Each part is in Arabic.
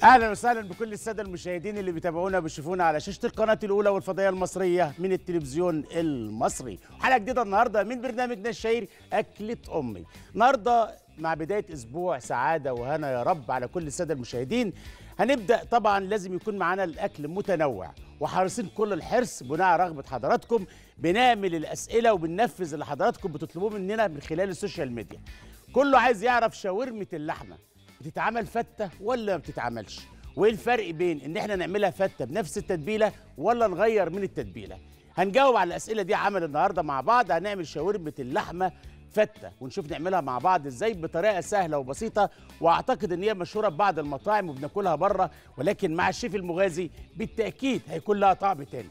اهلا وسهلا بكل الساده المشاهدين اللي بيتابعونا وبيشوفونا على شاشه القناه الاولى والفضائيه المصريه من التلفزيون المصري. حلقه جديده النهارده من برنامجنا الشهير اكله امي. النهارده مع بدايه اسبوع سعاده وهنا يا رب على كل الساده المشاهدين. هنبدا طبعا لازم يكون معانا الاكل متنوع وحريصين كل الحرص بناء على رغبه حضراتكم بنعمل الاسئله وبننفذ اللي حضراتكم بتطلبوه مننا من خلال السوشيال ميديا. كله عايز يعرف شاورمه اللحمه بتتعمل فته ولا ما بتتعملش؟ وايه الفرق بين ان احنا نعملها فته بنفس التتبيله ولا نغير من التتبيله؟ هنجاوب على الاسئله دي عمل النهارده مع بعض. هنعمل شاورمه اللحمه فته ونشوف نعملها مع بعض ازاي بطريقه سهله وبسيطه، واعتقد ان هي مشهوره ببعض المطاعم وبناكلها بره، ولكن مع الشيف المغازي بالتاكيد هيكون لها طعم تاني.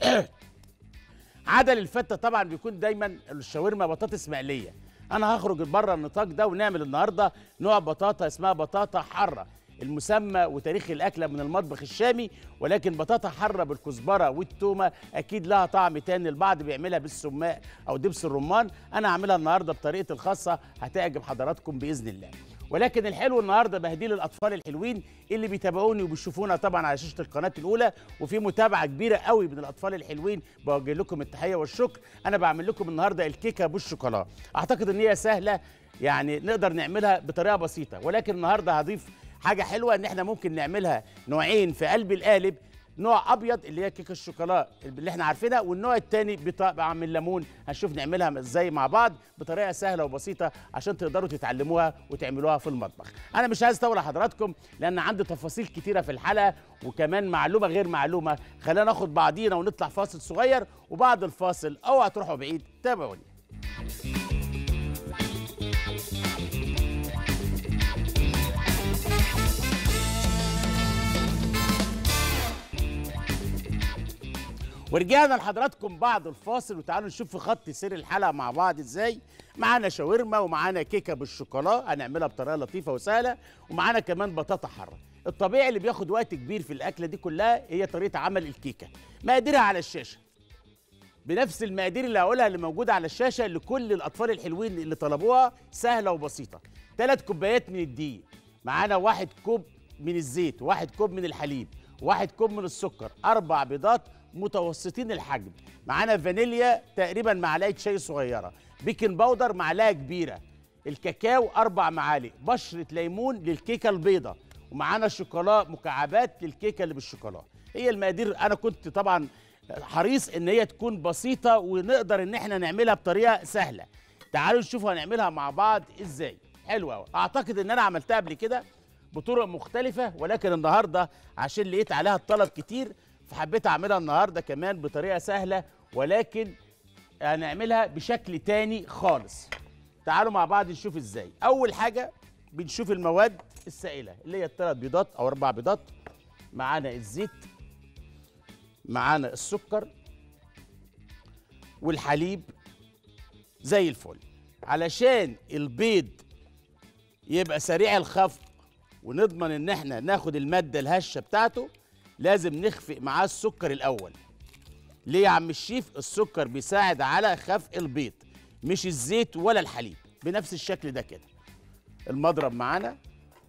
عدل الفته طبعا بيكون دايما الشاورما بطاطس مقليه. انا هخرج بره النطاق ده ونعمل النهارده نوع بطاطا اسمها بطاطا حاره، المسمى وتاريخ الاكله من المطبخ الشامي، ولكن بطاطا حاره بالكزبره والتومه اكيد لها طعم تاني. البعض بيعملها بالسماق او دبس الرمان، انا هعملها النهارده بطريقتي الخاصه هتعجب حضراتكم باذن الله. ولكن الحلو النهارده بهديه للاطفال الحلوين اللي بيتابعوني وبيشوفونا طبعا على شاشه القناه الاولى، وفي متابعه كبيره قوي من الاطفال الحلوين، بوجه لكم التحيه والشكر. انا بعمل لكم النهارده الكيكه بالشوكولا، اعتقد ان هي سهله يعني نقدر نعملها بطريقه بسيطه، ولكن النهارده هضيف حاجه حلوه ان احنا ممكن نعملها نوعين في قلب القالب، نوع ابيض اللي هي كيكه الشوكولا اللي احنا عارفينها، والنوع الثاني بطبع من الليمون. هنشوف نعملها ازاي مع بعض بطريقه سهله وبسيطه عشان تقدروا تتعلموها وتعملوها في المطبخ. انا مش عايز اطول على حضراتكم لان عندي تفاصيل كتيره في الحلقه وكمان معلومه غير معلومه. خلينا ناخد بعضينا ونطلع فاصل صغير، وبعد الفاصل اوعى تروحوا بعيد، تابعوني. ورجعنا لحضراتكم بعد الفاصل، وتعالوا نشوف في خط سير الحلقه مع بعض ازاي. معانا شاورما ومعانا كيكه بالشوكولا هنعملها بطريقه لطيفه وسهله، ومعانا كمان بطاطا حاره. الطبيعي اللي بياخد وقت كبير في الاكله دي كلها هي طريقه عمل الكيكه. مقاديرها على الشاشه بنفس المقادير اللي هقولها اللي موجوده على الشاشه لكل الاطفال الحلوين اللي طلبوها، سهله وبسيطه. 3 كوبايات من الدقيق، معانا 1 كوب من الزيت، 1 كوب من الحليب، 1 كوب من السكر، 4 بيضات متوسطين الحجم، معانا فانيليا تقريبا معلقه شاي صغيره، بيكنج باودر معلقه كبيره، الكاكاو 4 معالق، بشره ليمون للكيكه البيضه، ومعانا شوكولا مكعبات للكيكه اللي بالشوكولا. هي المقادير انا كنت طبعا حريص ان هي تكون بسيطه ونقدر ان احنا نعملها بطريقه سهله. تعالوا نشوف هنعملها مع بعض ازاي. حلوه قوي، اعتقد ان انا عملتها قبل كده بطرق مختلفه، ولكن النهارده عشان لقيت عليها الطلب كتير فحبيت اعملها النهارده كمان بطريقه سهله، ولكن هنعملها بشكل تاني خالص. تعالوا مع بعض نشوف ازاي. اول حاجه بنشوف المواد السائله اللي هي 3 بيضات او 4 بيضات، معانا الزيت، معانا السكر والحليب زي الفل. علشان البيض يبقى سريع الخفق ونضمن ان احنا ناخد الماده الهشه بتاعته لازم نخفق معاه السكر الاول. ليه يا عم الشيف؟ السكر بيساعد على خفق البيض مش الزيت ولا الحليب. بنفس الشكل ده كده. المضرب معانا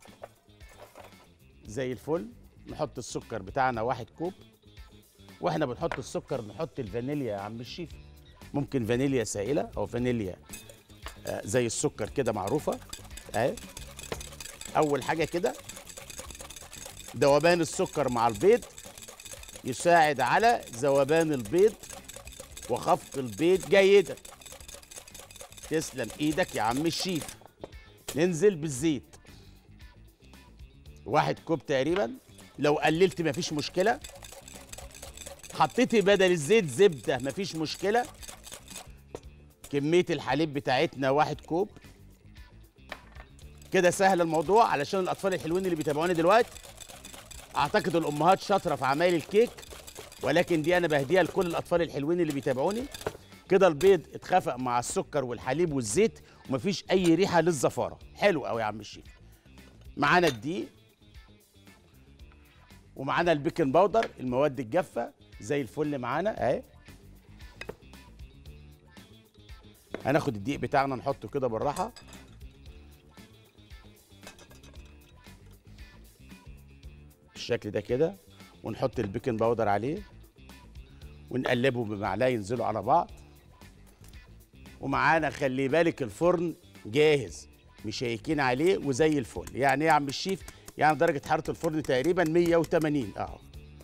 زي الفل. نحط السكر بتاعنا 1 كوب، واحنا بنحط السكر نحط الفانيليا يا عم الشيف. ممكن فانيليا سائله او فانيليا زي السكر كده معروفه اهي. اول حاجه كده ذوبان السكر مع البيض يساعد على ذوبان البيض وخفق البيض جيدا. تسلم ايدك يا عم الشيف. ننزل بالزيت 1 كوب تقريبا، لو قللت مفيش مشكله، حطيت بدل الزيت زبده مفيش مشكله. كميه الحليب بتاعتنا 1 كوب. كده سهل الموضوع علشان الاطفال الحلوين اللي بيتابعوني دلوقتي. اعتقد الامهات شاطره في عمايل الكيك، ولكن دي انا بهديها لكل الاطفال الحلوين اللي بيتابعوني. كده البيض اتخفق مع السكر والحليب والزيت ومفيش اي ريحه للزفاره. حلو قوي يا عم الشيف. معانا الدقيق ومعانا البيكنج باودر، المواد الجافه زي الفل معانا اهي. هناخد الدقيق بتاعنا نحطه كده بالراحه. بالشكل ده كده، ونحط البيكنج باودر عليه ونقلبه بمعلقه ينزلوا على بعض. ومعانا خلي بالك الفرن جاهز، مشيكين عليه وزي الفل. يعني ايه يا عم الشيف؟ يعني درجه حراره الفرن تقريبا 180 اهو.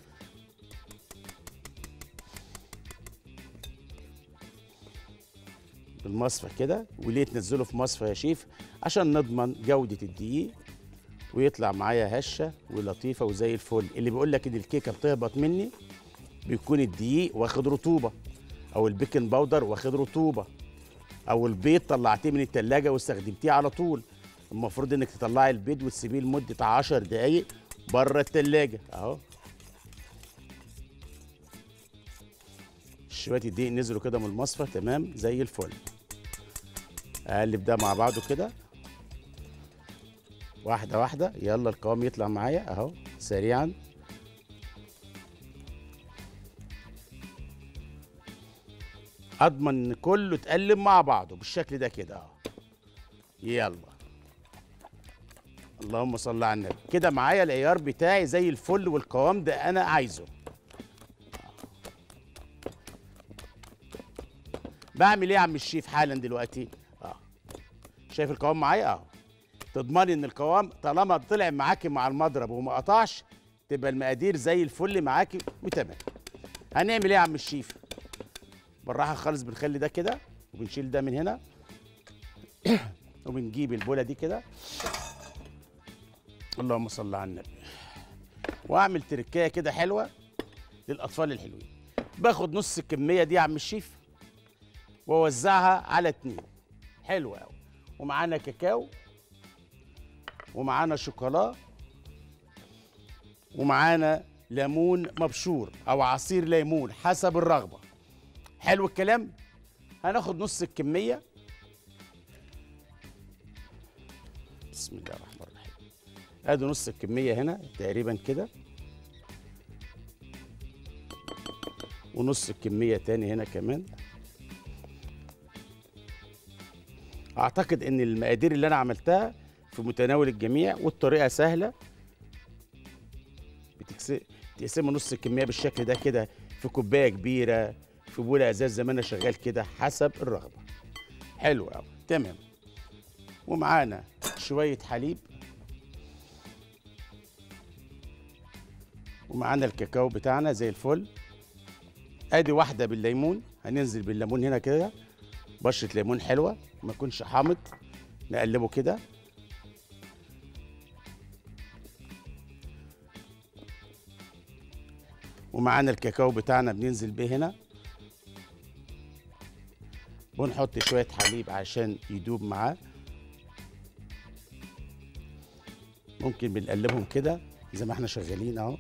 بالمصفى كده. وليه تنزله في مصفى يا شيف؟ عشان نضمن جوده الدقيق ويطلع معايا هشه ولطيفه وزي الفل. اللي بيقول لك ان الكيكه بتهبط مني بيكون الدقيق واخد رطوبه، او البيكنج باودر واخد رطوبه، او البيض طلعتيه من التلاجة واستخدمتيه على طول. المفروض انك تطلعي البيض وتسيبيه لمده 10 دقايق بره التلاجة اهو. شويه الدقيق نزلوا كده من المصفى تمام زي الفل. اقلب ده مع بعضه كده واحده واحده. يلا القوام يطلع معايا اهو سريعا. اضمن ان كله اتقلب مع بعضه بالشكل ده كده اهو. يلا اللهم صل على النبي. كده معايا العيار بتاعي زي الفل والقوام ده انا عايزه. بعمل ايه يا عم الشيف حالا دلوقتي؟ شايف القوام معايا اهو. تضمني ان القوام طالما طلع معاكي مع المضرب وما قطعش تبقى المقادير زي الفل معاكي وتمام. هنعمل ايه يا عم الشيف؟ بالراحه خالص. بنخلي ده كده وبنشيل ده من هنا وبنجيب البوله دي كده. اللهم صل على النبي. واعمل تركايه كده حلوه للاطفال الحلوين. باخد نص الكميه دي يا عم الشيف واوزعها على 2. حلوه قوي. ومعانا كاكاو ومعانا شوكولا ومعانا ليمون مبشور او عصير ليمون حسب الرغبه. حلو الكلام. هناخد نص الكميه. بسم الله الرحمن الرحيم. ادي نص الكميه هنا تقريبا كده، ونص الكميه تاني هنا كمان. اعتقد ان المقادير اللي انا عملتها في متناول الجميع والطريقه سهله. تقسموا نص الكميه بالشكل ده كده في كوبايه كبيره، في بوله ازاز زي ما انا شغال كده حسب الرغبه. حلو قوي تمام. ومعانا شويه حليب ومعانا الكاكاو بتاعنا زي الفل. ادي واحده بالليمون. هننزل بالليمون هنا كده، بشره ليمون حلوه ما يكونش حامض. نقلبه كده. ومعانا الكاكاو بتاعنا بننزل بيه هنا، ونحط شويه حليب عشان يدوب معاه. ممكن بنقلبهم كده زي ما احنا شغالين اهو.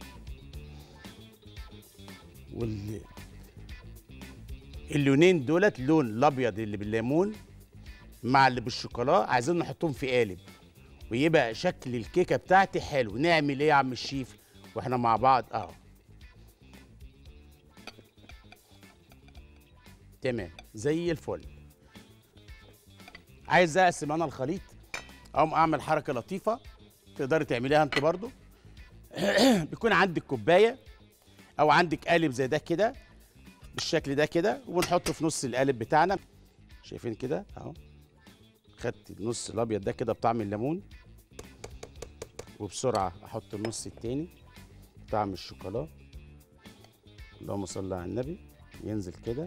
اللونين دولت، اللون الابيض اللي بالليمون مع اللي بالشوكولا، عايزين نحطهم في قالب ويبقى شكل الكيكه بتاعتي حلو. نعمل ايه يا عم الشيف واحنا مع بعض اهو؟ تمام زي الفل. عايز اقسم انا الخليط، اقوم اعمل حركه لطيفه تقدري تعمليها انت برضو. بيكون عندك كوبايه او عندك قالب زي ده كده بالشكل ده كده، ونحطه في نص القالب بتاعنا. شايفين كده اهو. خدت النص الابيض ده كده بطعم الليمون، وبسرعه احط النص التاني بطعم الشوكولا. اللهم صل على النبي. ينزل كده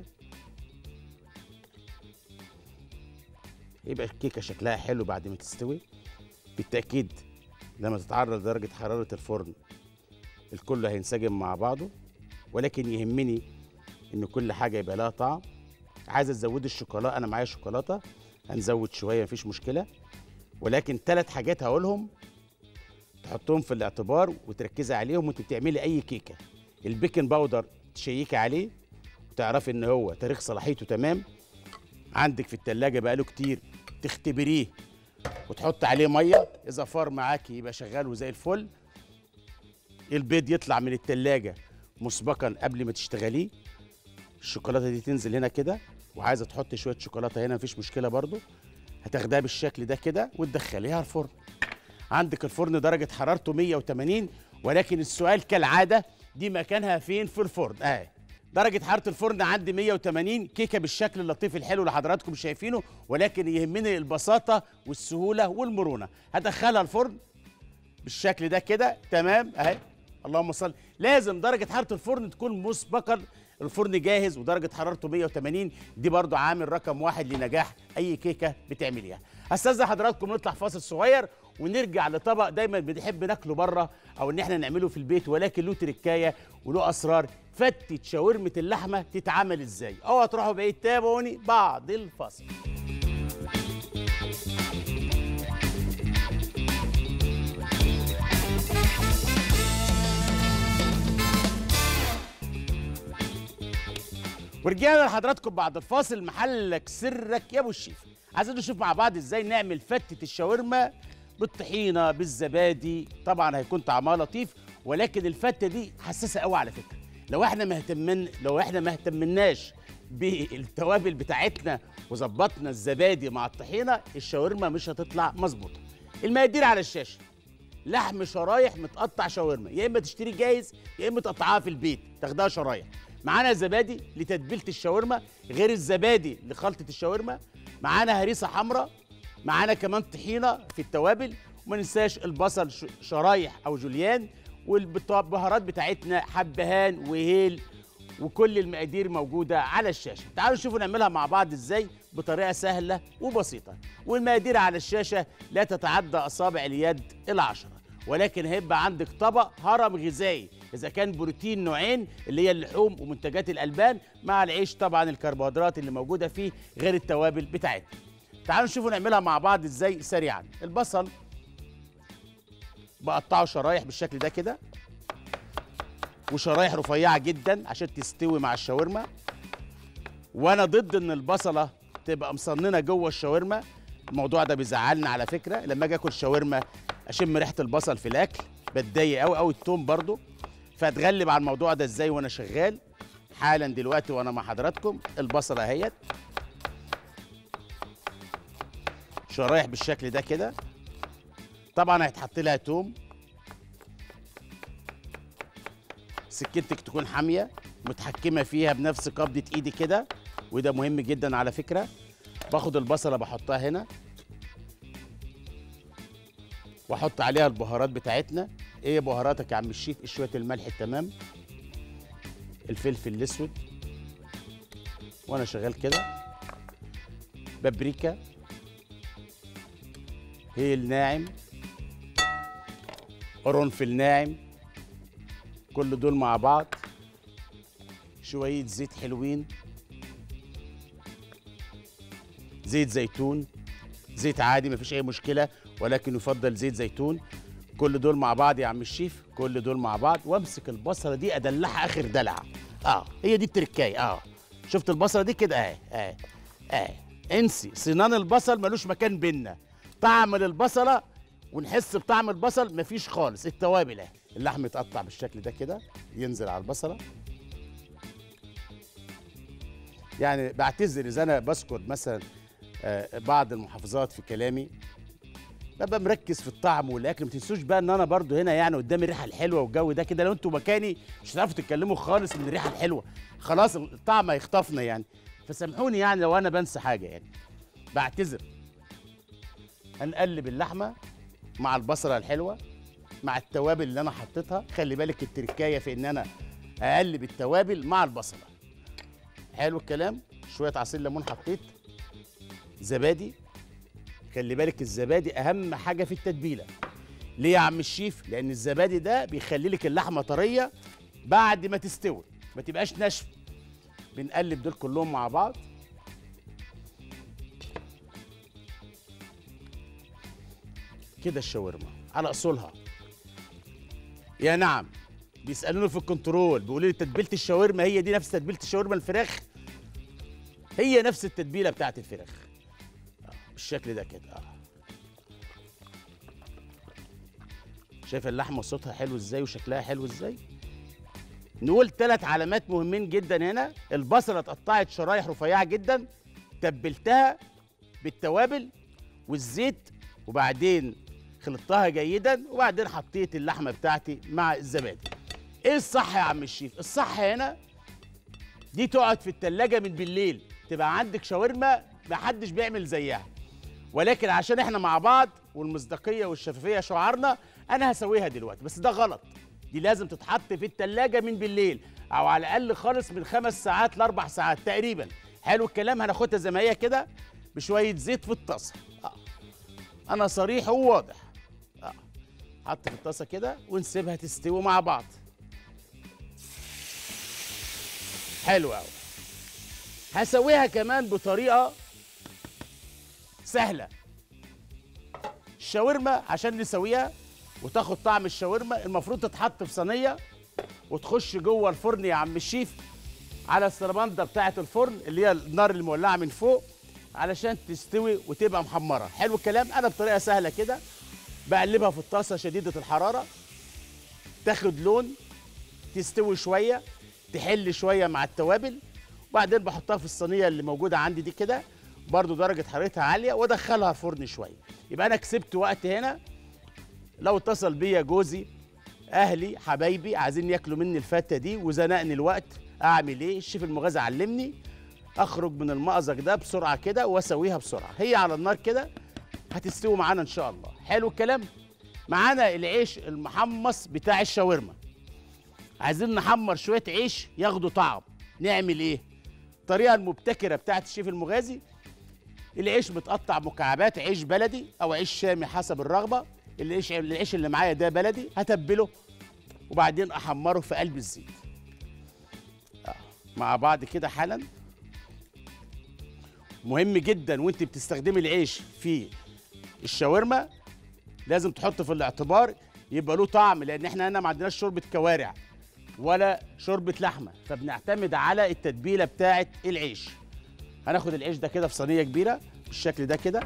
يبقى الكيكه شكلها حلو بعد ما تستوي. بالتاكيد لما تتعرض لدرجه حراره الفرن الكل هينسجم مع بعضه، ولكن يهمني ان كل حاجه يبقى لها طعم. عايزه تزودي الشوكولاته، انا معايا شوكولاته هنزود شويه مفيش مشكله، ولكن 3 حاجات هقولهم تحطهم في الاعتبار وتركزي عليهم وانت بتعملي اي كيكه. البيكنج باودر تشيكي عليه وتعرفي ان هو تاريخ صلاحيته تمام، عندك في التلاجة بقاله كتير، تختبريه وتحط عليه ميه. اذا فار معاكي يبقى شغال وزي الفل. البيض يطلع من التلاجة مسبقا قبل ما تشتغليه. الشوكولاته دي تنزل هنا كده، وعايزه تحط شويه شوكولاته هنا مفيش مشكله برضو. هتاخديها بالشكل ده كده وتدخليها الفرن. عندك الفرن درجه حرارته 180 ولكن السؤال كالعاده، دي مكانها فين في الفرن؟ درجة حرارة الفرن عندي 180. كيكة بالشكل اللطيف الحلو اللي حضراتكم شايفينه، ولكن يهمني البساطة والسهولة والمرونة. هدخلها الفرن بالشكل ده كده، تمام اهي. اللهم صل. لازم درجة حرارة الفرن تكون مسبقا، الفرن جاهز ودرجة حرارته 180. دي برضو عامل رقم واحد لنجاح أي كيكة بتعمليها. هستأذن حضراتكم نطلع فاصل صغير ونرجع لطبق دايما بنحب ناكله بره أو إن احنا نعمله في البيت، ولكن له تركاية وله أسرار. فتة شاورمة اللحمة تتعمل إزاي؟ أو هتروحوا بعيد، تابعوني بعد الفاصل. ورجعنا لحضراتكم بعد الفاصل. محلك سرك يا ابو الشيف. عايزين نشوف مع بعض ازاي نعمل فتة الشاورما بالطحينه بالزبادي. طبعا هيكون طعمها لطيف، ولكن الفته دي حساسه قوي على فكره. لو احنا ما اهتمناش بالتوابل بتاعتنا وظبطنا الزبادي مع الطحينه، الشاورما مش هتطلع مظبوطه. المقادير على الشاشه. لحم شرايح متقطع شاورما، يا اما تشتري جاهز يا اما تقطعها في البيت تاخدها شرايح. معانا زبادي لتتبيله الشاورما غير الزبادي لخلطه الشاورما. معانا هريسه حمراء. معانا كمان طحينه في التوابل. وما ننساش البصل شرايح او جوليان. والبهارات بتاعتنا حبهان وهيل. وكل المقادير موجوده على الشاشه. تعالوا نشوفوا نعملها مع بعض ازاي بطريقه سهله وبسيطه. والمقادير على الشاشه لا تتعدى اصابع اليد ال10، ولكن هيبقى عندك طبق هرم غذائي. إذا كان بروتين نوعين اللي هي اللحوم ومنتجات الألبان، مع العيش طبعا الكربوهيدرات اللي موجودة فيه غير التوابل بتاعتنا. تعالوا نشوفوا نعملها مع بعض ازاي سريعا. البصل بقطعه شرايح بالشكل ده كده، وشرايح رفيعة جدا عشان تستوي مع الشاورما. وأنا ضد إن البصلة تبقى مصننة جوه الشاورما. الموضوع ده بيزعلنا على فكرة. لما أجي آكل شاورما أشم ريحة البصل في الأكل بتضايق أوي أوي. التوم برضو. فاتغلب على الموضوع ده ازاي وانا شغال حالا دلوقتي وانا مع حضراتكم. البصله اهيت شرايح بالشكل ده كده. طبعا هيتحط لها توم. سكينتك تكون حاميه متحكمه فيها بنفس قبضه ايدي كده، وده مهم جدا على فكره. باخد البصله بحطها هنا واحط عليها البهارات بتاعتنا. ايه بهاراتك يا عم الشيف؟ شويه الملح التمام، الفلفل الاسود وانا شغال كده، بابريكا، هيل ناعم، قرنفل ناعم، كل دول مع بعض. شويه زيت حلوين، زيت زيتون، زيت عادي مفيش اي مشكله، ولكن يفضل زيت زيتون. كل دول مع بعض يا عم الشيف، كل دول مع بعض. وامسك البصله دي ادلعها اخر دلعه. هي دي التركايه. شفت البصله دي كده اهي. انسي سنان البصل، ملوش مكان بينا. طعم البصله ونحس بطعم البصل مفيش خالص. التوابل اهي. اللحم يتقطع بالشكل ده كده، ينزل على البصله. يعني بعتذر اذا انا بذكر مثلا بعض المحافظات في كلامي، ببقى مركز في الطعم والاكل. ما تنسوش بقى ان انا برضو هنا يعني قدامي الريحه الحلوه والجو ده كده. لو انتوا مكاني مش هتعرفوا تتكلموا خالص من الريحه الحلوه، خلاص الطعم هيخطفنا يعني. فسامحوني يعني لو انا بنسى حاجه يعني، بعتذر. هنقلب اللحمه مع البصله الحلوه مع التوابل اللي انا حطيتها. خلي بالك التركايه في ان انا اقلب التوابل مع البصله. حلو الكلام. شويه عصير ليمون حطيت، زبادي. خلي بالك الزبادي اهم حاجه في التتبيله. ليه يا عم الشيف؟ لان الزبادي ده بيخلي لك اللحمه طريه بعد ما تستوي، ما تبقاش ناشفه. بنقلب دول كلهم مع بعض. كده الشاورما على اصولها. يا نعم، بيسالوني في الكنترول بيقولوا لي تتبيله الشاورما هي دي نفس تتبيله الشاورما الفراخ؟ هي نفس التتبيله بتاعت الفراخ بالشكل ده كده. شايف اللحمه صوتها حلو ازاي وشكلها حلو ازاي؟ نقول 3 علامات مهمين جدا هنا. البصله اتقطعت شرايح رفيعه جدا، تبلتها بالتوابل والزيت، وبعدين خلطتها جيدا وبعدين حطيت اللحمه بتاعتي مع الزبادي. ايه الصح يا عم الشيف؟ الصح هنا دي تقعد في التلاجة من بالليل، تبقى عندك شاورما محدش بيعمل زيها، ولكن عشان احنا مع بعض والمصداقيه والشفافيه شعارنا انا هسويها دلوقتي، بس ده غلط. دي لازم تتحط في التلاجة من بالليل، او على الاقل خالص من 5 ساعات ل4 ساعات تقريبا. حلو الكلام. هناخدها زي ما هي كده بشويه زيت في الطاسه. انا صريح وواضح. حط في الطاسه كده ونسيبها تستوي مع بعض. حلو قوي. هسويها كمان بطريقه سهله. الشاورما عشان نسويها وتاخد طعم الشاورما المفروض تتحط في صينيه وتخش جوه الفرن يا عم الشيف، على السلمانده بتاعه الفرن اللي هي النار المولعه من فوق علشان تستوي وتبقى محمره. حلو الكلام. انا بطريقه سهله كده بقلبها في الطاسه شديده الحراره، تاخد لون، تستوي شويه، تحل شويه مع التوابل، وبعدين بحطها في الصينيه اللي موجوده عندي دي كده برضو درجه حرارتها عاليه وادخلها فرن شويه. يبقى انا كسبت وقت هنا. لو اتصل بيا جوزي، اهلي، حبايبي عايزين ياكلوا مني الفته دي وزنقني الوقت، اعمل ايه؟ الشيف المغازي علمني اخرج من المأزق ده بسرعه كده واسويها بسرعه. هي على النار كده هتستوي معانا ان شاء الله. حلو الكلام. معانا العيش المحمص بتاع الشاورما. عايزين نحمر شويه عيش ياخدوا طعم. نعمل ايه؟ الطريقه المبتكره بتاعت الشيف المغازي. العيش متقطع مكعبات، عيش بلدي او عيش شامي حسب الرغبه. العيش اللي معايا ده بلدي، هتبله وبعدين احمره في قلب الزيت مع بعض كده حالا. مهم جدا وانت بتستخدمي العيش في الشاورما لازم تحط في الاعتبار يبقى له طعم، لان احنا هنا ما عندناش شوربه كوارع ولا شوربه لحمه، فبنعتمد على التتبيله بتاعه العيش. هناخد العيش ده كده في صينيه كبيره بالشكل ده كده.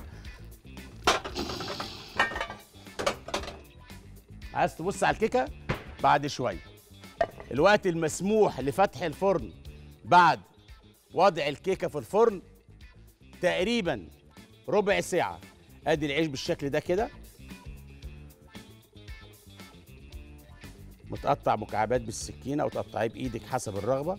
عايز تبص على الكيكه بعد شويه. الوقت المسموح لفتح الفرن بعد وضع الكيكه في الفرن تقريبا ربع ساعه. ادي العيش بالشكل ده كده متقطع مكعبات بالسكينه او تقطعيه بايدك حسب الرغبه.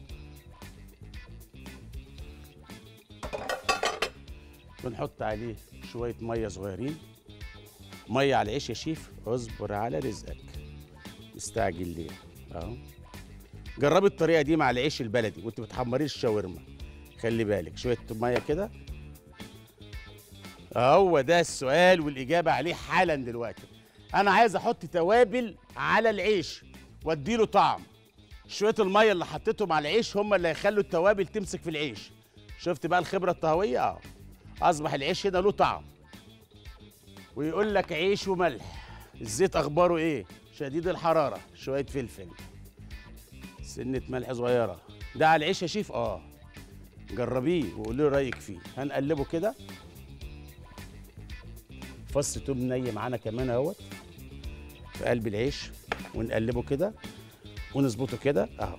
بنحط عليه شويه ميه صغيرين. ميه على العيش يا شيف، اصبر على رزقك، مستعجل ليه؟ اهو. جربي الطريقه دي مع العيش البلدي وانت بتحمري الشاورما. خلي بالك شويه ميه كده. هو ده السؤال والاجابه عليه حالا دلوقتي. انا عايز احط توابل على العيش واديله طعم. شويه الميه اللي حطيتهم على العيش هم اللي هيخلوا التوابل تمسك في العيش. شفت بقى الخبره الطهويه؟ اصبح العيش هنا له طعم. ويقول لك عيش وملح. الزيت اخباره ايه؟ شديد الحراره. شويه فلفل، سنه ملح صغيره. ده على العيش يا شيف؟ جربيه وقولي لي رايك فيه. هنقلبه كده. فص توم ني معانا كمان اهوت في قلب العيش، ونقلبه كده ونظبطه كده اهو.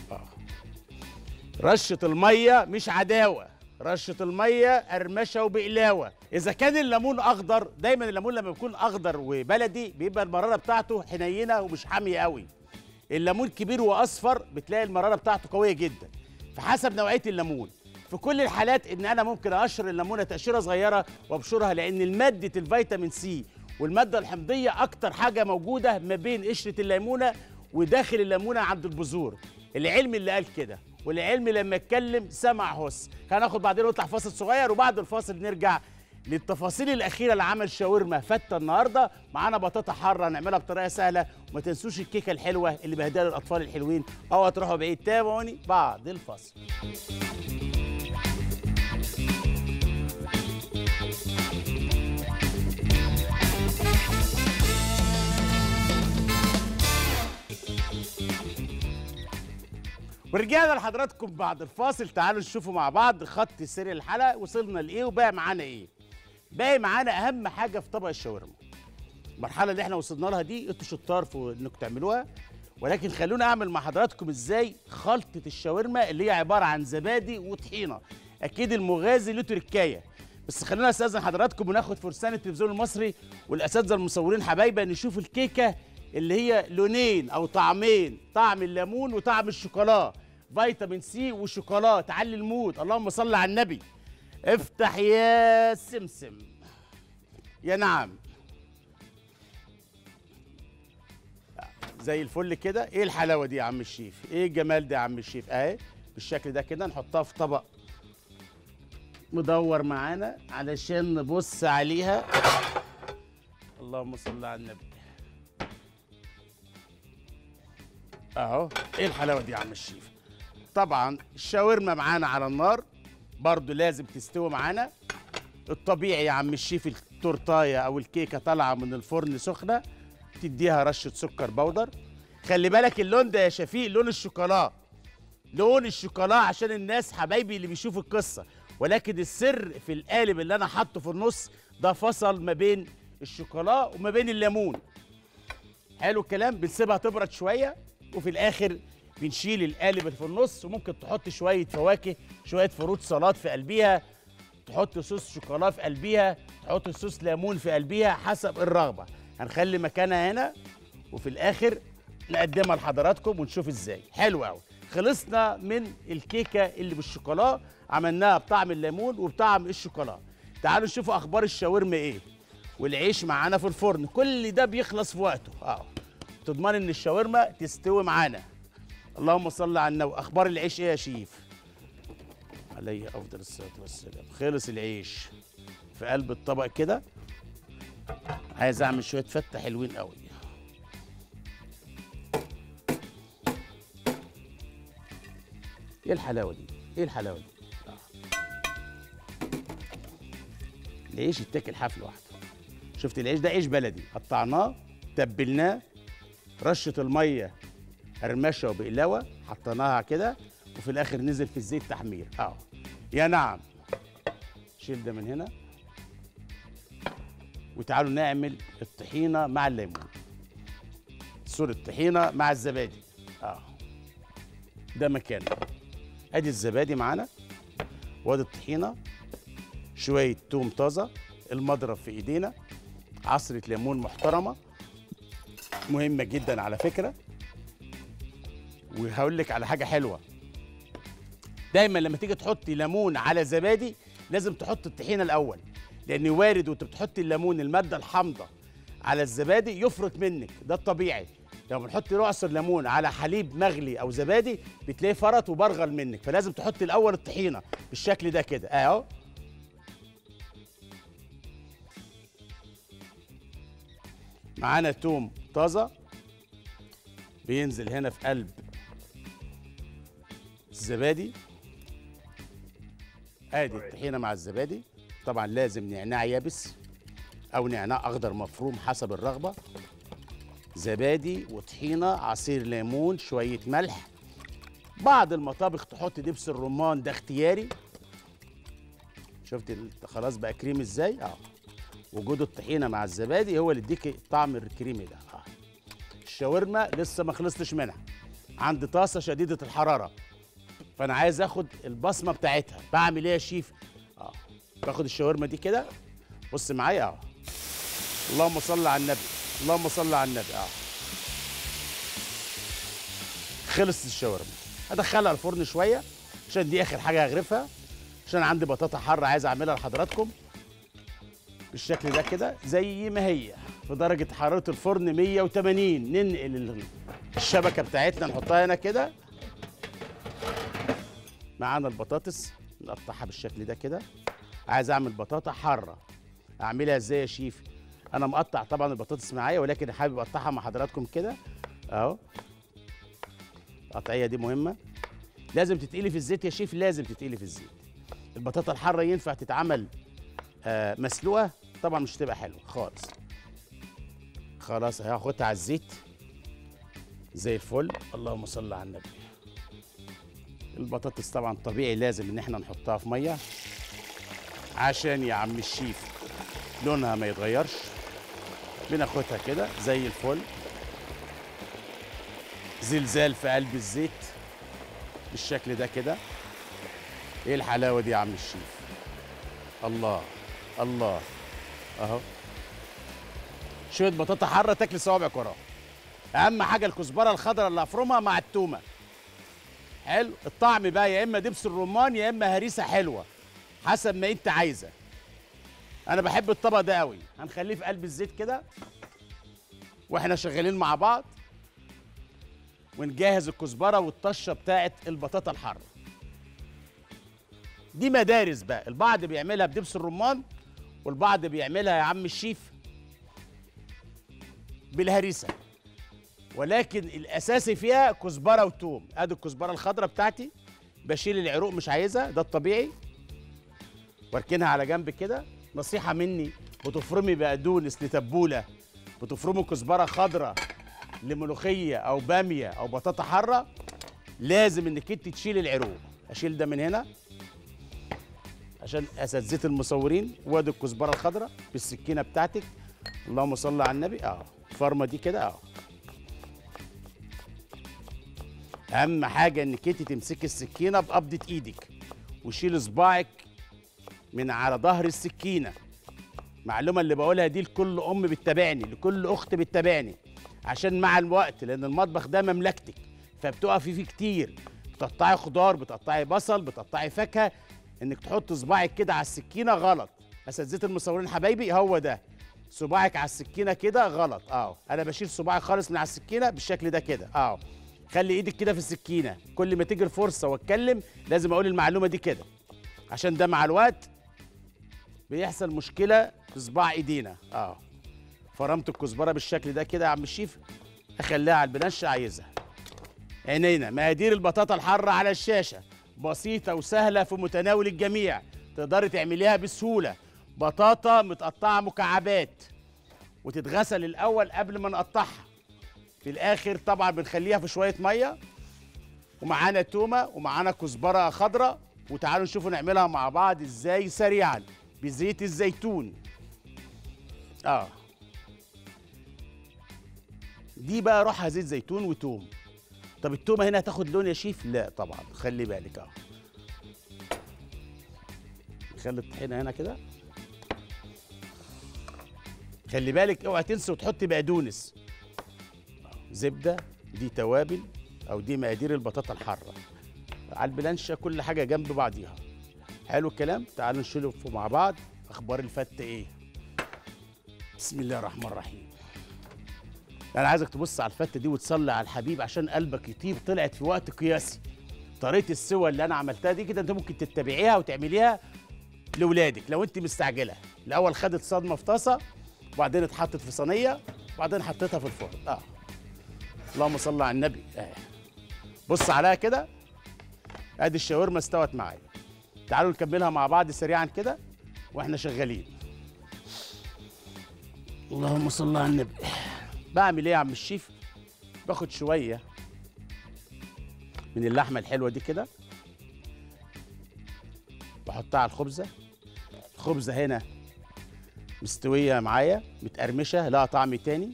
رشه الميه مش عداوه، رشه الميه قرمشه وبقلاوه. اذا كان الليمون اخضر، دايما الليمون لما بيكون اخضر وبلدي بيبقى المراره بتاعته حنينه ومش حاميه قوي. الليمون كبير واصفر بتلاقي المراره بتاعته قويه جدا، فحسب نوعيه الليمون. في كل الحالات ان انا ممكن اقشر الليمونه تقشيره صغيره وابشرها، لان ماده الفيتامين سي والماده الحمضيه اكتر حاجه موجوده ما بين قشره الليمونه وداخل الليمونه عند البذور. العلم اللي قال كده، والعلم لما اتكلم سمع هس. هناخد بعدين نطلع فاصل صغير، وبعد الفاصل نرجع للتفاصيل الاخيره لعمل شاورما فته النهارده. معانا بطاطا حاره نعملها بطريقه سهله، وما تنسوش الكيكه الحلوه اللي بهديها للاطفال الحلوين. اوعوا تروحوا بعيد، تابعوني بعد الفاصل. ورجعنا لحضراتكم بعد الفاصل. تعالوا نشوفوا مع بعض خط سير الحلقه وصلنا لايه وباقي معانا ايه. باقي معانا اهم حاجه في طبق الشاورما. المرحله اللي احنا وصلنا لها دي انتوا شطار في انكم تعملوها، ولكن خلونا اعمل مع حضراتكم ازاي خلطه الشاورما اللي هي عباره عن زبادي وطحينه. اكيد المغازي له تركايه، بس خلينا استاذن حضراتكم وناخد فرسان التلفزيون المصري والاساتذه المصورين حبايبه نشوف الكيكه اللي هي لونين او طعمين، طعم الليمون وطعم الشوكولا، فيتامين سي وشوكولا تعلي المود. اللهم صل على النبي. افتح يا سمسم. يا نعم. زي الفل كده. ايه الحلاوه دي يا عم الشيف؟ ايه الجمال ده يا عم الشيف؟ اهي بالشكل ده كده نحطها في طبق مدور معانا علشان نبص عليها. اللهم صل على النبي. اهو. ايه الحلاوه دي يا عم الشيف؟ طبعا الشاورما معانا على النار برضو لازم تستوي معانا. الطبيعي يا عم الشيف التورتايه او الكيكه طالعه من الفرن سخنه تديها رشه سكر بودر. خلي بالك اللون ده يا شفيق لون الشوكولا، لون الشوكولا عشان الناس حبايبي اللي بيشوفوا القصه، ولكن السر في القالب اللي انا حاطه في النص ده فصل ما بين الشوكولا وما بين الليمون. حلو الكلام. بنسيبها تبرد شويه وفي الاخر بنشيل القالب اللي في النص، وممكن تحط شويه فواكه، شويه فروت سلطات في قلبيها، تحط صوص شوكولا في قلبيها، تحط صوص ليمون في قلبيها حسب الرغبه. هنخلي مكانها هنا وفي الاخر نقدمها لحضراتكم ونشوف ازاي. حلو قوي. خلصنا من الكيكه اللي بالشوكولا، عملناها بطعم الليمون وبطعم الشوكولا. تعالوا نشوفوا اخبار الشاورما ايه. والعيش معانا في الفرن، كل ده بيخلص في وقته. تضمن ان الشاورما تستوي معانا. اللهم صل على النبي. اخبار العيش ايه يا شيف؟ عليه افضل الصلاه والسلام. خلص العيش في قلب الطبق كده. عايز اعمل شويه فته حلوين قوي. ايه الحلاوه دي؟ ايه الحلاوه دي؟ العيش يتاكل حاف لوحده. شفت العيش ده عيش بلدي، قطعناه تبلناه، رشه الميه قرمشه وبقلاوه حطيناها كده، وفي الاخر نزل في الزيت تحمير. يا نعم. شيل ده من هنا وتعالوا نعمل الطحينه مع الليمون. سوري، الطحينه مع الزبادي. ده مكانه. ادي الزبادي معانا وادي الطحينه، شويه توم طازه، المضرب في ايدينا، عصره ليمون محترمه مهمه جدا على فكره. وهقول لك على حاجه حلوه، دايما لما تيجي تحطي ليمون على زبادي لازم تحط الطحينه الاول، لان وارد وانت بتحطي الليمون الماده الحامضه على الزبادي يفرط منك، ده الطبيعي. لو بنحط عصير ليمون على حليب مغلي او زبادي بتلاقيه فرط وبرغل منك، فلازم تحطي الاول الطحينه بالشكل ده كده. اهو. معانا توم طازه بينزل هنا في قلب الزبادي. ادي الطحينه مع الزبادي. طبعا لازم نعناع يابس او نعناع اخضر مفروم حسب الرغبه. زبادي وطحينه، عصير ليمون، شويه ملح. بعض المطابخ تحط دبس الرمان، ده اختياري. شفت خلاص بقى كريم ازاي؟ وجود الطحينه مع الزبادي هو اللي يديك طعم الكريمي ده. الشاورما لسه ما خلصتش منها، عندي طاسه شديده الحراره، فانا عايز اخد البصمه بتاعتها. بعمل ايه يا شيف؟ باخد الشاورما دي كده، بص معايا. اللهم صل على النبي. اللهم صل على النبي. خلصت الشاورما، هدخلها الفرن شويه عشان دي اخر حاجه هغرفها، عشان عندي بطاطا حاره عايز اعملها لحضراتكم بالشكل ده كده زي ما هي في درجه حراره الفرن 180. ننقل الشبكه بتاعتنا نحطها هنا كده. معانا البطاطس نقطعها بالشكل ده كده. عايز اعمل بطاطا حاره، اعملها ازاي يا شيف؟ انا مقطع طبعا البطاطس معايا، ولكن حابب اقطعها مع حضراتكم كده اهو. القطعيه دي مهمه، لازم تتقلي في الزيت يا شيف، لازم تتقلي في الزيت. البطاطا الحاره ينفع تتعمل مسلوقه؟ طبعا مش هتبقى حلوه خالص. خلاص هاخدها على الزيت زي الفل. اللهم صل على النبي. البطاطس طبعا طبيعي لازم ان احنا نحطها في ميه عشان يا عم الشيف لونها ما يتغيرش. بناخدها كده زي الفل، زلزال في قلب الزيت بالشكل ده كده. ايه الحلاوه دي يا عم الشيف؟ الله. الله. اهو شويه بطاطا حاره تاكل صوابعك وراها. اهم حاجه الكزبره الخضراء اللي هفرمها مع التومه. حلو الطعم بقى، يا اما دبس الرمان يا اما هريسه حلوه، حسب ما انت عايزه. انا بحب الطبق ده قوي. هنخليه في قلب الزيت كده واحنا شغالين مع بعض، ونجهز الكزبره والطشه بتاعه البطاطا الحاره. دي مدارس بقى، البعض بيعملها بدبس الرمان والبعض بيعملها يا عم الشيف بالهريسه، ولكن الاساسي فيها كزبره وتوم. ادي الكزبره الخضراء بتاعتي، بشيل العروق مش عايزها، ده الطبيعي، واركنها على جنب كده. نصيحه مني، بتفرمي بقدونس لتبوله، بتفرموا كزبره خضراء لملوخيه او باميه او بطاطا حاره، لازم انك انت تشيل العروق. اشيل ده من هنا عشان اساتذه المصورين. وادي الكزبره الخضراء بالسكينه بتاعتك، اللهم صل على النبي. الفرمه دي كده. اهم حاجه انك انت تمسكي السكينه بقبضه ايدك وشيل صباعك من على ظهر السكينه. المعلومه اللي بقولها دي لكل ام بتتابعني، لكل اخت بتتابعني، عشان مع الوقت، لان المطبخ ده مملكتك، فبتقفي فيه كتير، بتقطعي خضار، بتقطعي بصل، بتقطعي فاكهه، انك تحط صباعك كده على السكينه غلط. اساتذه المصورين حبايبي، هو ده صباعك على السكينه كده غلط. انا بشيل صباعي خالص من على السكينه بالشكل ده كده. خلي ايدك كده في السكينه، كل ما تيجي الفرصه واتكلم لازم اقول المعلومه دي كده، عشان ده مع الوقت بيحصل مشكله في صباع ايدينا. فرمت الكزبره بالشكل ده كده يا عم الشيف، اخليها على البنش عايزها. عينينا. مقادير البطاطا الحاره على الشاشه، بسيطه وسهله في متناول الجميع، تقدري تعمليها بسهوله. بطاطا متقطعه مكعبات وتتغسل الاول قبل ما نقطعها، في الاخر طبعا بنخليها في شويه ميه، ومعانا تومه ومعانا كزبره خضراء. وتعالوا نشوفوا نعملها مع بعض ازاي سريعا بزيت الزيتون. دي بقى روحها زيت زيتون وتوم. طب التومه هنا هتاخد لون يا شيف؟ لا طبعا، خلي بالك. نخلي الطحينه هنا كده، خلي بالك اوعى تنسي وتحطي بقدونس، زبده. دي توابل او دي مقادير البطاطا الحاره على البلانشه، كل حاجه جنب بعضيها. حلو الكلام. تعالوا نشيله مع بعض. اخبار الفته ايه؟ بسم الله الرحمن الرحيم. انا عايزك تبص على الفته دي وتصلي على الحبيب عشان قلبك يطيب. طلعت في وقت قياسي. طريقه السوى اللي انا عملتها دي كده انت ممكن تتبعيها وتعمليها لاولادك لو انت مستعجله. الاول خدت صدمه في طاسه، وبعدين اتحطت في صينيه، وبعدين حطيتها في الفرن. اللهم صل على النبي. بص عليها كده، ادي الشاورما استوت معايا. تعالوا نكملها مع بعض سريعا كده واحنا شغالين. اللهم صل على النبي. بعمل ايه يا عم الشيف؟ باخد شويه من اللحمه الحلوه دي كده، بحطها على الخبزه. الخبزه هنا مستويه معايا، متقرمشه، لها طعم تاني.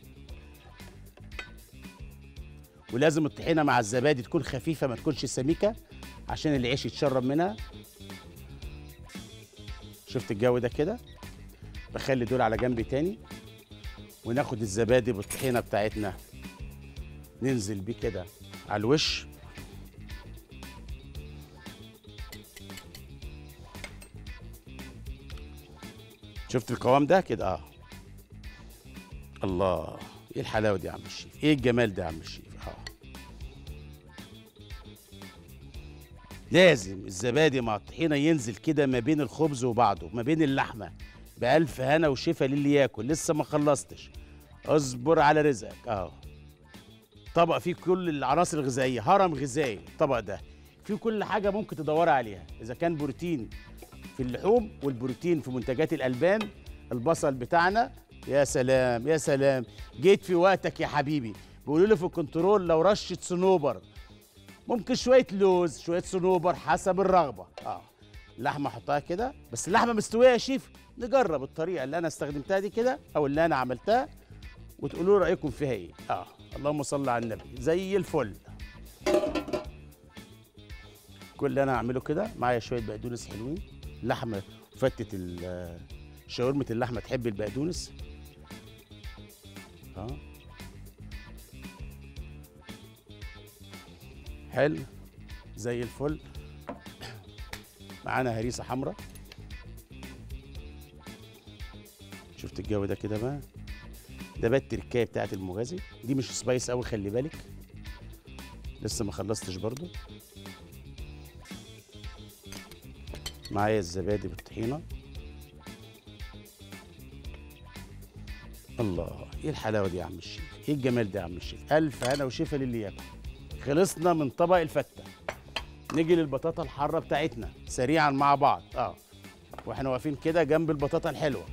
ولازم الطحينه مع الزبادي تكون خفيفه، ما تكونش سميكه، عشان العيش يتشرب منها. شفت الجو ده كده؟ بخلي دول على جنب تاني، وناخد الزبادي بالطحينه بتاعتنا ننزل بيه كده على الوش. شفت القوام ده كده؟ الله، ايه الحلاوه دي يا عم الشيف، ايه الجمال ده يا عم الشيف. لازم الزبادي مع الطحينه ينزل كده ما بين الخبز وبعضه، ما بين اللحمه. بألف هنا وشفا للي ياكل. لسه ما خلصتش، اصبر على رزقك. طبق فيه كل العناصر الغذائيه، هرم غذائي. الطبق ده فيه كل حاجه ممكن تدوري عليها، اذا كان بروتين في اللحوم والبروتين في منتجات الالبان. البصل بتاعنا، يا سلام يا سلام، جيت في وقتك يا حبيبي. بيقولوا لي في الكنترول لو رشه صنوبر، ممكن شويه لوز، شويه صنوبر، حسب الرغبه. اللحمه احطها كده، بس اللحمه مستويه يا شيف. نجرب الطريقه اللي انا استخدمتها دي كده او اللي انا عملتها وتقولوا لي رايكم فيها ايه. اللهم صل على النبي، زي الفل. كل اللي انا هعمله كده، معايا شويه بقدونس حلوين، لحمه فتت شاورمه اللحمه تحب البقدونس. اه حلو زي الفل. معانا هريسه حمراء. شفت الجو ده كده بقى؟ ده بقى التركايه بتاعت المغازي دي، مش سبايس قوي خلي بالك، لسه ما خلصتش برضو. معايا الزبادي بالطحينه. الله، ايه الحلاوه دي يا عم الشيف، ايه الجمال ده يا عم الشيف، الف هنا وشفا للي ياكل. خلصنا من طبق الفته، نيجي للبطاطا الحاره بتاعتنا سريعا مع بعض. واحنا واقفين كده جنب البطاطا الحلوه،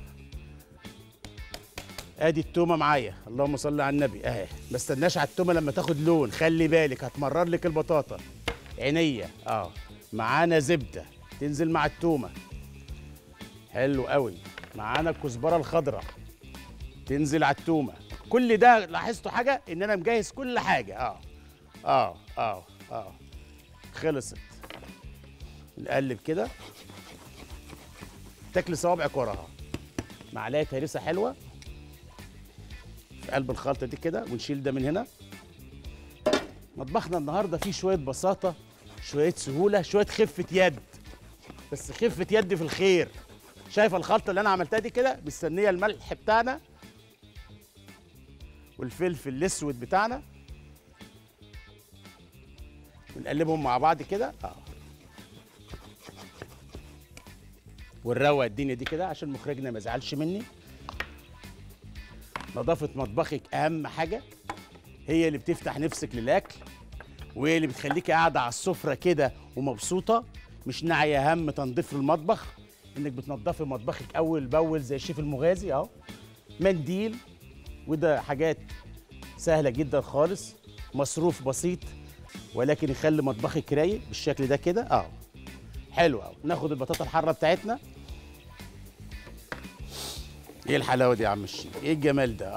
ادي التومه معايا، اللهم صل على النبي اهي. ما استناش على التومه لما تاخد لون، خلي بالك هتمرر لك البطاطا. عينيا. معانا زبده تنزل مع التومه، حلو قوي. معانا الكزبره الخضراء تنزل على التومه. كل ده لاحظتوا حاجه ان انا مجهز كل حاجه. خلصت. نقلب كده، تاكل صوابعك وراها. معلقه هريسه حلوه في قلب الخلطه دي كده، ونشيل ده من هنا. مطبخنا النهارده فيه شويه بساطه، شويه سهوله، شويه خفه يد، بس خفه يد في الخير. شايفه الخلطه اللي انا عملتها دي كده؟ مستنيه الملح بتاعنا والفلفل الاسود بتاعنا، ونقلبهم مع بعض كده. ونروق الدنيا دي كده عشان مخرجنا ما يزعلش مني. نظافه مطبخك اهم حاجه، هي اللي بتفتح نفسك للاكل، وهي اللي بتخليكي قاعده على السفره كده ومبسوطه، مش ناعيه هم تنظيف المطبخ. انك بتنظفي مطبخك اول باول زي الشيف المغازي اهو، منديل، وده حاجات سهله جدا خالص، مصروف بسيط، ولكن يخلي مطبخك رايق بالشكل ده كده. حلو قوي. ناخد البطاطا الحاره بتاعتنا. ايه الحلاوه دي يا عم الشيف، ايه الجمال ده.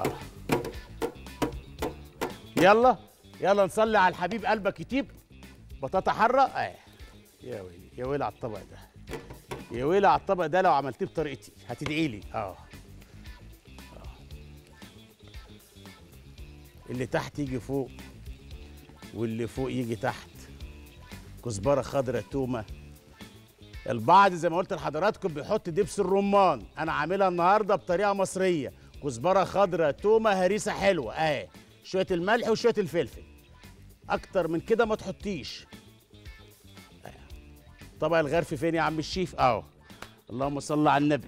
يلا يلا نصلي على الحبيب قلبك يطيب. بطاطا حاره يا ويلي يا ويلي على الطبق ده، يا ويلي على الطبق ده. لو عملتيه بطريقتي هتدعي لي. اللي تحت يجي فوق واللي فوق يجي تحت. كزبره خضراء، تومه. البعض زي ما قلت لحضراتكم بيحط دبس الرمان، انا عاملها النهارده بطريقه مصريه. كزبره خضراء، تومه، هريسه حلوه شويه الملح وشويه الفلفل، اكتر من كده ما تحطيش. طبق الغرف فين يا عم الشيف؟ اللهم صل على النبي.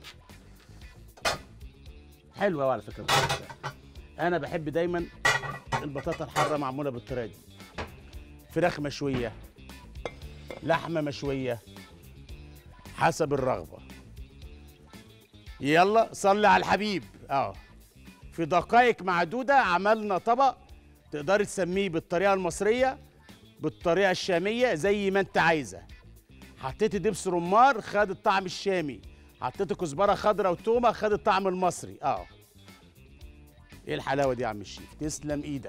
حلوه قوي على فكره. انا بحب دايما البطاطا الحاره معموله بالطريقه دي. فراخ مشويه، لحمه مشويه، حسب الرغبه. يلا صلي على الحبيب. في دقائق معدوده عملنا طبق تقدري تسميه بالطريقه المصريه، بالطريقه الشاميه، زي ما انت عايزه. حطيتي دبس رمان خد الطعم الشامي، حطيتي كزبره خضراء وتومه خد الطعم المصري. ايه الحلاوه دي يا عم الشيف، تسلم ايدك.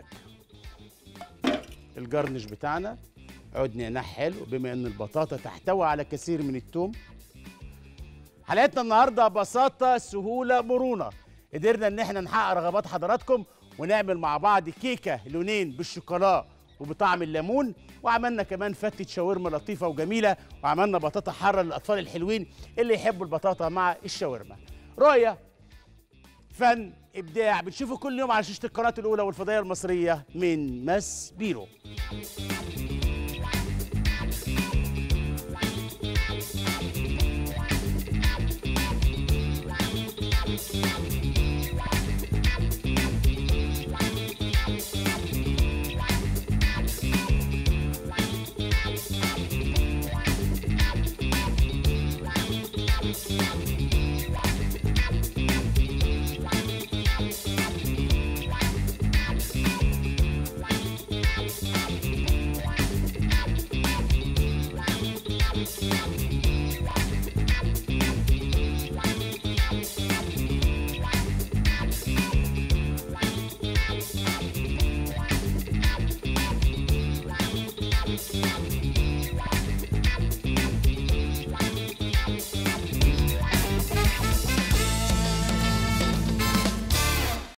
الجرنش بتاعنا عود نعناع حلو، بما ان البطاطا تحتوي على كثير من التوم. حلقتنا النهارده بساطه، سهوله، مرونه. قدرنا ان احنا نحقق رغبات حضراتكم ونعمل مع بعض كيكه لونين بالشوكولا وبطعم الليمون، وعملنا كمان فتة شاورما لطيفه وجميله، وعملنا بطاطا حاره للاطفال الحلوين اللي يحبوا البطاطا مع الشاورما. رؤيه، فن، ابداع، بتشوفوا كل يوم على شاشه القناه الاولى والفضائيه المصريه من ماس بيرو.